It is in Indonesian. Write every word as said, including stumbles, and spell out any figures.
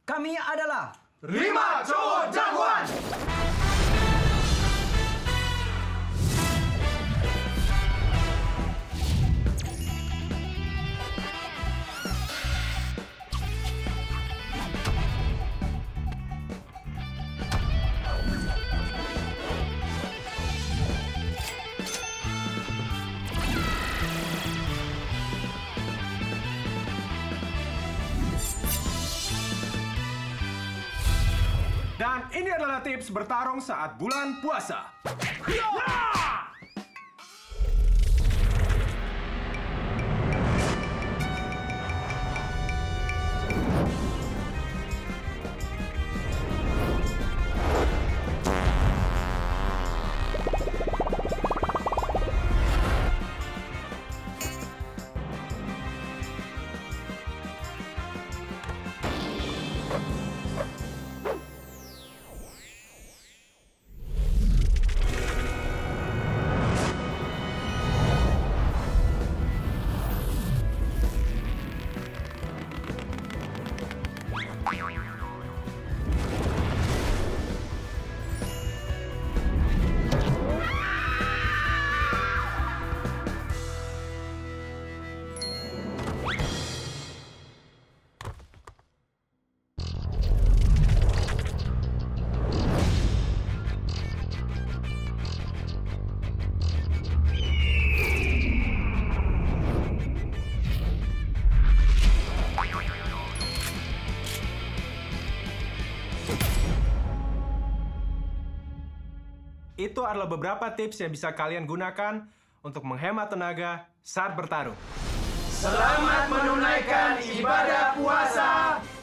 Kami adalah Lima Cowok Jagoan! Dan ini adalah tips bertarung saat bulan puasa. Itu adalah beberapa tips yang bisa kalian gunakan untuk menghemat tenaga saat bertarung. Selamat menunaikan ibadah puasa!